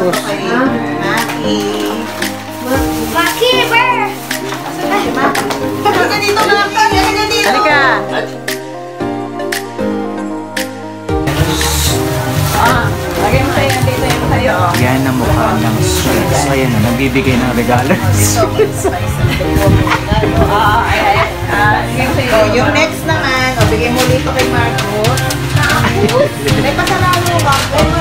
sapatos. Maki, Bear! Halika dito na lang tayo. Halika dito. Halika! Lagay mo tayo. Nandito yung tayo. Yan ang mukha ng sweets. Ayan na, nagbibigay ng regalo. Yung next naman, bigay mo dito kay Marcos. May pasalalo ba?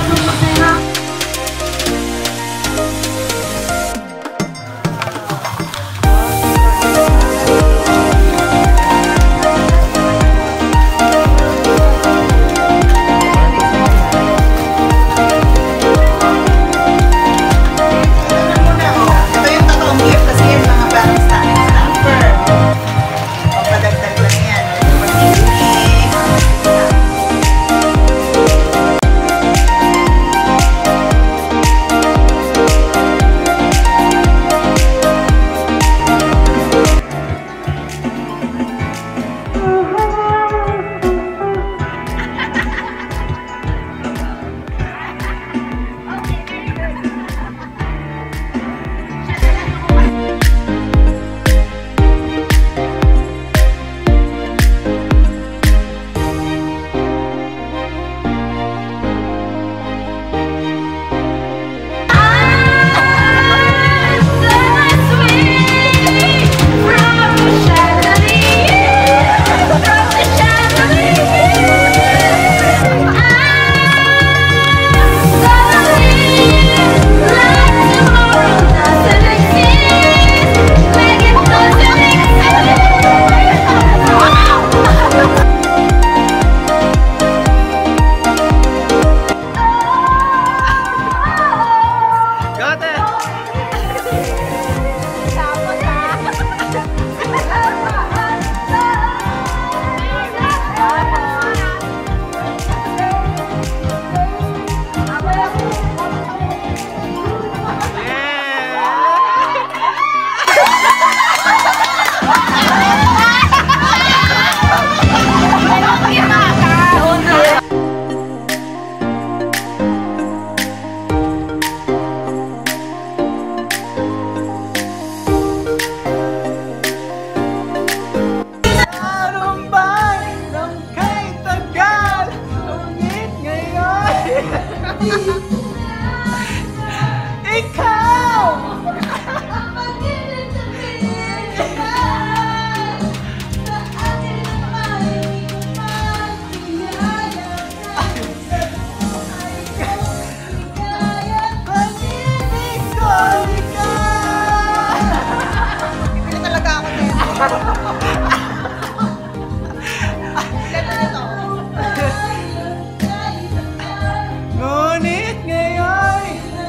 Ngunit ngayon,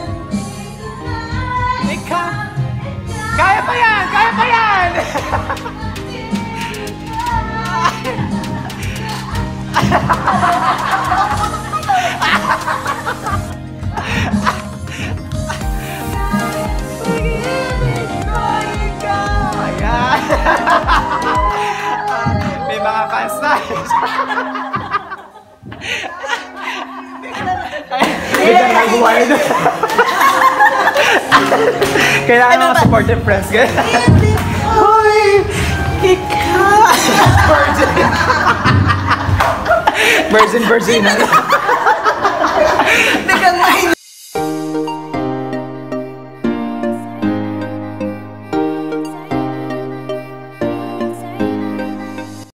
ikaw, kaya pa yan! Kaya pa yan! Ayan! May mga fans na! Kailangan mga supportive friends. Hoy! Ikaw! Virgin! Virgin!